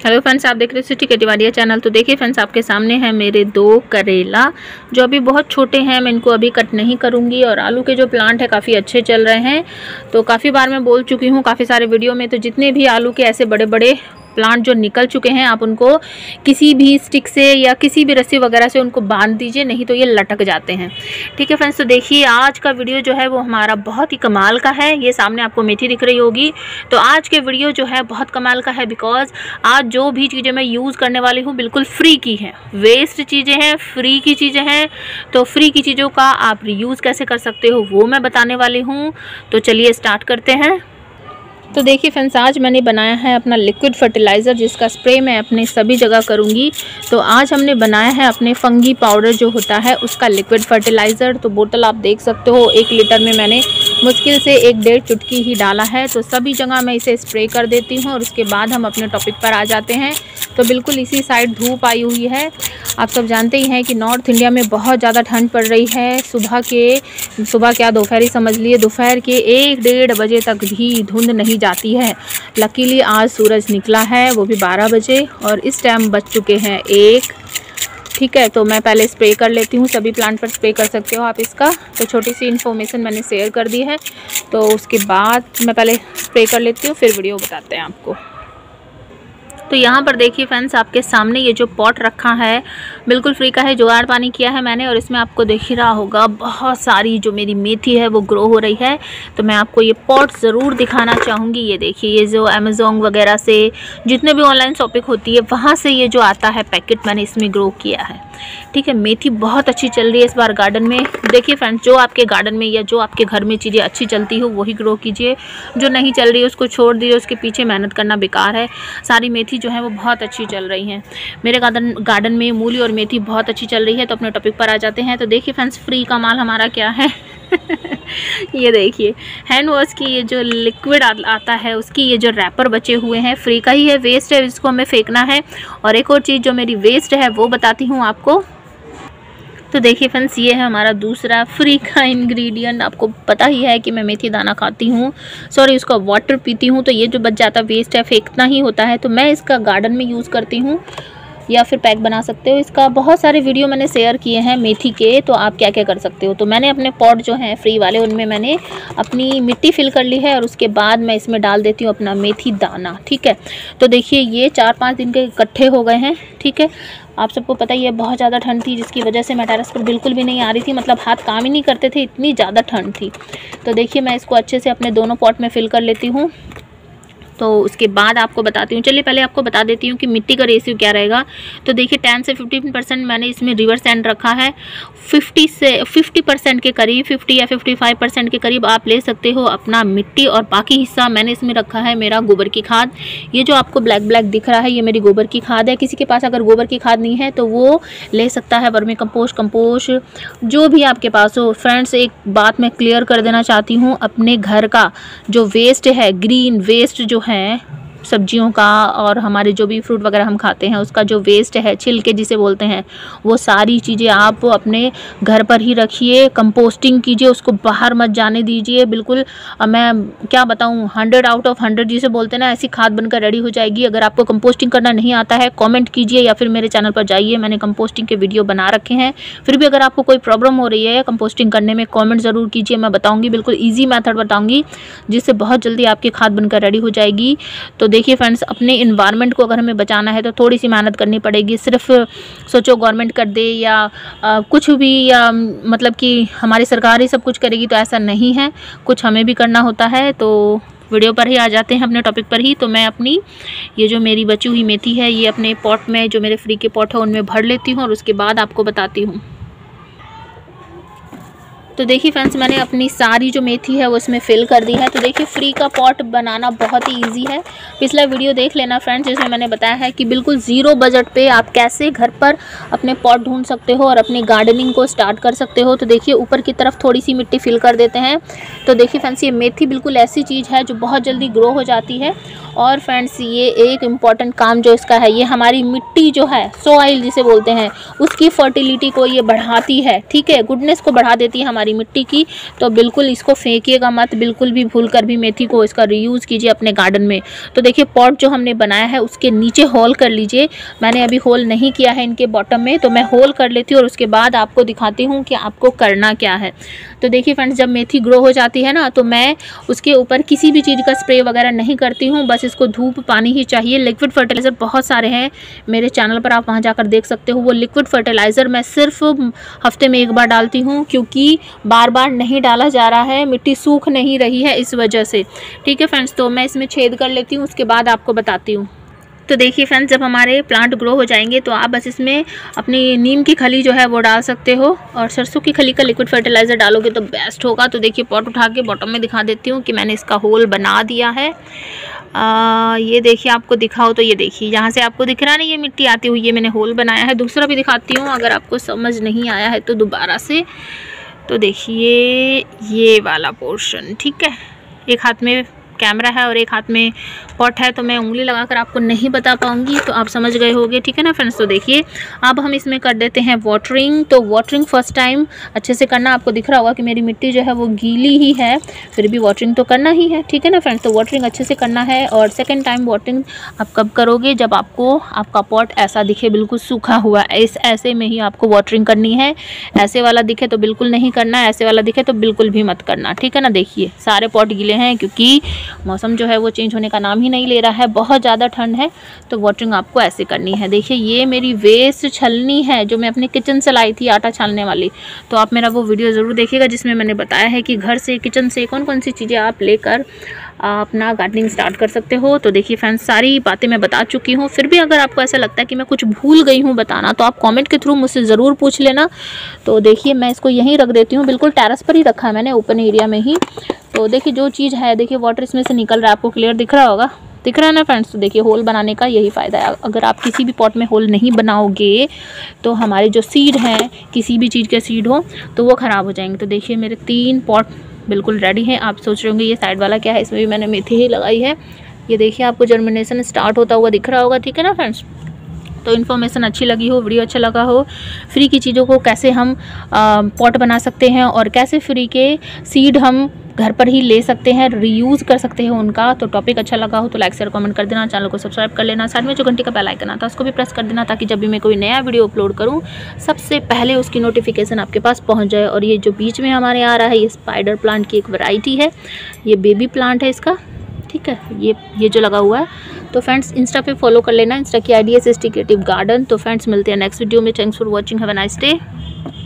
Hello friends, आप देख रहे हो सिटी कटिवाड़िया चैनल। तो देखिए फ्रेंड्स, आपके सामने है मेरे 2 करेला जो अभी बहुत छोटे हैं। मैं इनको अभी कट नहीं करूंगी। और आलू के जो प्लांट है काफ़ी अच्छे चल रहे हैं। तो काफ़ी बार मैं बोल चुकी हूँ काफ़ी सारे वीडियो में, तो जितने भी आलू के ऐसे बड़े बड़े प्लांट जो निकल चुके हैं, आप उनको किसी भी स्टिक से या किसी भी रस्सी वगैरह से उनको बांध दीजिए, नहीं तो ये लटक जाते हैं। ठीक है फ्रेंड्स, तो देखिए आज का वीडियो जो है वो हमारा बहुत ही कमाल का है। ये सामने आपको मेथी दिख रही होगी। तो आज के वीडियो जो है बहुत कमाल का है, बिकॉज आज जो भी चीज़ें मैं यूज़ करने वाली हूँ बिल्कुल फ्री की हैं। वेस्ट चीज़ें हैं, फ्री की चीज़ें हैं। तो फ्री की चीज़ों का आप रीयूज़ कैसे कर सकते हो वो मैं बताने वाली हूँ। तो चलिए स्टार्ट करते हैं। तो देखिए फ्रेंड्स, आज मैंने बनाया है अपना लिक्विड फर्टिलाइज़र, जिसका स्प्रे मैं अपने सभी जगह करूँगी। तो आज हमने बनाया है अपने फंगी पाउडर जो होता है उसका लिक्विड फर्टिलाइज़र। तो बोतल आप देख सकते हो 1 लीटर में मैंने मुश्किल से 1-1.5 चुटकी ही डाला है। तो सभी जगह मैं इसे स्प्रे कर देती हूँ और उसके बाद हम अपने टॉपिक पर आ जाते हैं। तो बिल्कुल इसी साइड धूप आई हुई है। आप सब जानते ही हैं कि नॉर्थ इंडिया में बहुत ज़्यादा ठंड पड़ रही है। सुबह क्या दोपहर ही समझ लिए, दोपहर के 1-1.5 बजे तक भी धुंध नहीं जाती है। लकीली आज सूरज निकला है, वो भी 12 बजे, और इस टाइम बज चुके हैं 1। ठीक है, तो मैं पहले स्प्रे कर लेती हूँ। सभी प्लांट पर स्प्रे कर सकते हो आप इसका। तो छोटी सी इन्फॉर्मेशन मैंने शेयर कर दी है। तो उसके बाद मैं पहले स्प्रे कर लेती हूँ, फिर वीडियो बताते हैं आपको। तो यहाँ पर देखिए फ्रेंड्स, आपके सामने ये जो पॉट रखा है बिल्कुल फ्री का है। जुगाड़ पानी किया है मैंने, और इसमें आपको दिख ही रहा होगा बहुत सारी जो मेरी मेथी है वो ग्रो हो रही है। तो मैं आपको ये पॉट ज़रूर दिखाना चाहूँगी। ये देखिए, ये जो अमेज़ॉन वगैरह से जितने भी ऑनलाइन शॉपिंग होती है वहाँ से ये जो आता है पैकेट, मैंने इसमें ग्रो किया है। ठीक है, मेथी बहुत अच्छी चल रही है इस बार गार्डन में। देखिए फ्रेंड्स, जो आपके गार्डन में या जो आपके घर में चीज़ें अच्छी चलती हो वही ग्रो कीजिए। जो नहीं चल रही है उसको छोड़ दीजिए, उसके पीछे मेहनत करना बेकार है। सारी मेथी जो है वो बहुत अच्छी चल रही हैं। मेरे गार्डन में मूली और मेथी बहुत अच्छी चल रही है। तो अपने टॉपिक पर आ जाते हैं। तो देखिए फ्रेंड्स, फ्री का माल हमारा क्या है ये देखिए, हैंड वॉश की ये जो लिक्विड आता है उसकी ये जो रैपर बचे हुए हैं, फ्री का ही है, वेस्ट है, इसको हमें फेंकना है। और एक और चीज़ जो मेरी वेस्ट है वो बताती हूँ आपको। तो देखिए फ्रेंड्स, ये है हमारा दूसरा फ्री का इंग्रेडिएंट। आपको पता ही है कि मैं मेथी दाना खाती हूँ, सॉरी उसका वाटर पीती हूँ। तो ये जो बच जाता वेस्ट है फेंकना ही होता है। तो मैं इसका गार्डन में यूज़ करती हूँ, या फिर पैक बना सकते हो। इसका बहुत सारे वीडियो मैंने शेयर किए हैं मेथी के, तो आप क्या क्या कर सकते हो। तो मैंने अपने पॉट जो हैं फ्री वाले, उनमें मैंने अपनी मिट्टी फिल कर ली है, और उसके बाद मैं इसमें डाल देती हूँ अपना मेथी दाना। ठीक है, तो देखिए ये 4-5 दिन के इकट्ठे हो गए हैं। ठीक है, आप सबको पता ही है बहुत ज़्यादा ठंड थी, जिसकी वजह से मैं टेरेस पर बिल्कुल भी नहीं आ रही थी। मतलब हाथ काम ही नहीं करते थे, इतनी ज़्यादा ठंड थी। तो देखिए मैं इसको अच्छे से अपने दोनों पॉट में फिल कर लेती हूँ। तो उसके बाद आपको बताती हूँ। चलिए पहले आपको बता देती हूँ कि मिट्टी का रेशियो क्या रहेगा। तो देखिए 10 से 15% मैंने इसमें रिवर सैंड रखा है। 50% के करीब, 50 या 55% के करीब आप ले सकते हो अपना मिट्टी। और बाकी हिस्सा मैंने इसमें रखा है मेरा गोबर की खाद। ये जो आपको ब्लैक ब्लैक दिख रहा है ये मेरी गोबर की खाद है। किसी के पास अगर गोबर की खाद नहीं है तो वो ले सकता है वर्मी कंपोस्ट जो भी आपके पास हो। फ्रेंड्स, एक बात मैं क्लियर कर देना चाहती हूँ, अपने घर का जो वेस्ट है, ग्रीन वेस्ट जो है सब्जियों का, और हमारे जो भी फ्रूट वगैरह हम खाते हैं उसका जो वेस्ट है, छिलके जिसे बोलते हैं, वो सारी चीज़ें आप अपने घर पर ही रखिए। कंपोस्टिंग कीजिए, उसको बाहर मत जाने दीजिए बिल्कुल। मैं क्या बताऊं, 100 आउट ऑफ 100 जिसे बोलते हैं ना, ऐसी खाद बनकर रेडी हो जाएगी। अगर आपको कंपोस्टिंग करना नहीं आता है कमेंट कीजिए, या फिर मेरे चैनल पर जाइए, मैंने कंपोस्टिंग के वीडियो बना रखे हैं। फिर भी अगर आपको कोई प्रॉब्लम हो रही है कंपोस्टिंग करने में, कॉमेंट ज़रूर कीजिए, मैं बताऊँगी। बिल्कुल ईजी मैथड बताऊँगी जिससे बहुत जल्दी आपकी खाद बनकर रेडी हो जाएगी। तो देखिए फ्रेंड्स, अपने इन्वायरमेंट को अगर हमें बचाना है तो थोड़ी सी मेहनत करनी पड़ेगी। सिर्फ सोचो गवर्नमेंट कर दे या कुछ भी, या मतलब कि हमारी सरकार ही सब कुछ करेगी, तो ऐसा नहीं है, कुछ हमें भी करना होता है। तो वीडियो पर ही आ जाते हैं, अपने टॉपिक पर ही। तो मैं अपनी ये जो मेरी बची हुई मेथी है ये अपने पॉट में, जो मेरे फ्री के पॉट है उनमें भर लेती हूँ, और उसके बाद आपको बताती हूँ। तो देखिए फ्रेंड्स, मैंने अपनी सारी जो मेथी है वो इसमें फिल कर दी है। तो देखिए फ्री का पॉट बनाना बहुत ही इजी है। पिछला वीडियो देख लेना फ्रेंड्स, जिसमें मैंने बताया है कि बिल्कुल ज़ीरो बजट पे आप कैसे घर पर अपने पॉट ढूंढ सकते हो और अपनी गार्डनिंग को स्टार्ट कर सकते हो। तो देखिए ऊपर की तरफ थोड़ी सी मिट्टी फिल कर देते हैं। तो देखिए फ्रेंड्स, ये मेथी बिल्कुल ऐसी चीज़ है जो बहुत जल्दी ग्रो हो जाती है। और फ्रेंड्स, ये एक इम्पॉर्टेंट काम जो इसका है, ये हमारी मिट्टी जो है, सॉइल जिसे बोलते हैं, उसकी फर्टिलिटी को ये बढ़ाती है। ठीक है, गुडनेस को बढ़ा देती है हमारी हमारी मिट्टी की, तो बिल्कुल इसको फेंकिएगा मत, बिल्कुल भी भूल कर भी मेथी को इसका रीयूज़ कीजिए अपने गार्डन में। तो देखिए पॉट जो हमने बनाया है उसके नीचे होल कर लीजिए। मैंने अभी होल नहीं किया है इनके बॉटम में, तो मैं होल कर लेती हूँ और उसके बाद आपको दिखाती हूँ कि आपको करना क्या है। तो देखिए फ्रेंड्स, जब मेथी ग्रो हो जाती है ना, तो मैं उसके ऊपर किसी भी चीज़ का स्प्रे वगैरह नहीं करती हूँ, बस इसको धूप पानी ही चाहिए। लिक्विड फर्टिलाइज़र बहुत सारे हैं मेरे चैनल पर, आप वहाँ जाकर देख सकते हो। वो लिक्विड फर्टिलाइज़र मैं सिर्फ हफ्ते में 1 बार डालती हूँ, क्योंकि बार बार नहीं डाला जा रहा है, मिट्टी सूख नहीं रही है इस वजह से। ठीक है फ्रेंड्स, तो मैं इसमें छेद कर लेती हूँ, उसके बाद आपको बताती हूँ। तो देखिए फ्रेंड्स, जब हमारे प्लांट ग्रो हो जाएंगे तो आप बस इसमें अपनी नीम की खली जो है वो डाल सकते हो, और सरसों की खली का लिक्विड फर्टिलाइज़र डालोगे तो बेस्ट होगा। तो देखिए पॉट उठा के बॉटम में दिखा देती हूँ कि मैंने इसका होल बना दिया है। ये देखिए, आपको दिखाओ तो ये देखिए, यहाँ से आपको दिख रहा नहीं ये मिट्टी आती हुई, ये मैंने होल बनाया है। दूसरा भी दिखाती हूँ, अगर आपको समझ नहीं आया है तो दोबारा से। तो देखिए ये वाला पोर्शन, ठीक है, एक हाथ में कैमरा है और एक हाथ में पॉट है, तो मैं उंगली लगाकर आपको नहीं बता पाऊंगी, तो आप समझ गए होंगे। ठीक है ना फ्रेंड्स, तो देखिए अब हम इसमें कर देते हैं वाटरिंग। तो वाटरिंग फर्स्ट टाइम अच्छे से करना। आपको दिख रहा होगा कि मेरी मिट्टी जो है वो गीली ही है, फिर भी वाटरिंग तो करना ही है। ठीक है ना फ्रेंड्स, तो वाटरिंग अच्छे से करना है। और सेकेंड टाइम वाटरिंग आप कब करोगे? जब आपको आपका पॉट ऐसा दिखे बिल्कुल सूखा हुआ, ऐसे में ही आपको वाटरिंग करनी है। ऐसे वाला दिखे तो बिल्कुल नहीं करना, ऐसे वाला दिखे तो बिल्कुल भी मत करना। ठीक है ना, देखिए सारे पॉट गीले हैं, क्योंकि मौसम जो है वो चेंज होने का नाम ही नहीं ले रहा है, बहुत ज़्यादा ठंड है। तो वाटरिंग आपको ऐसे करनी है। देखिए ये मेरी वेस्ट छलनी है जो मैं अपने किचन से लाई थी, आटा छानने वाली। तो आप मेरा वो वीडियो ज़रूर देखिएगा जिसमें मैंने बताया है कि घर से, किचन से कौन कौन सी चीज़ें आप लेकर अपना गार्डनिंग स्टार्ट कर सकते हो। तो देखिए फ्रेंड्स, सारी बातें मैं बता चुकी हूँ। फिर भी अगर आपको ऐसा लगता है कि मैं कुछ भूल गई हूँ बताना, तो आप कमेंट के थ्रू मुझसे ज़रूर पूछ लेना। तो देखिए मैं इसको यहीं रख देती हूँ, बिल्कुल टेरेस पर ही रखा है मैंने, ओपन एरिया में ही। तो देखिए जो चीज़ है, देखिए वाटर इसमें से निकल रहा है, आपको क्लियर दिख रहा होगा, दिख रहा है ना फ्रेंड्स। तो देखिए होल बनाने का यही फ़ायदा है। अगर आप किसी भी पॉट में होल नहीं बनाओगे तो हमारे जो सीड हैं, किसी भी चीज़ के सीड हो तो वो ख़राब हो जाएंगे। तो देखिए मेरे 3 पॉट बिल्कुल रेडी हैं। आप सोच रहे होंगे ये साइड वाला क्या है, इसमें भी मैंने मेथी ही लगाई है। ये देखिए आपको जर्मिनेशन स्टार्ट होता हुआ दिख रहा होगा। ठीक है ना फ्रेंड्स, तो इन्फॉर्मेशन अच्छी लगी हो, वीडियो अच्छा लगा हो, फ्री की चीज़ों को कैसे हम पॉट बना सकते हैं और कैसे फ्री के सीड हम घर पर ही ले सकते हैं, रीयूज़ कर सकते हैं उनका, तो टॉपिक अच्छा लगा हो तो लाइक शेयर कमेंट कर देना, चैनल को सब्सक्राइब कर लेना, साइड में जो घंटी का बेल आइकन आता है उसको भी प्रेस कर देना, ताकि जब भी मैं कोई नया वीडियो अपलोड करूं सबसे पहले उसकी नोटिफिकेशन आपके पास पहुंच जाए। और ये जो बीच में हमारे आ रहा है, ये स्पाइडर प्लांट की एक वैरायटी है, ये बेबी प्लांट है इसका। ठीक है, ये जो लगा हुआ है। तो फ्रेंड्स इंस्टा पे फॉलो कर लेना, इंस्टा की आईडी है सृष्टि क्रिएटिव गार्डन। तो फ्रेंड्स मिलते हैं नेक्स्ट वीडियो में। Thanks for watching, have a nice day.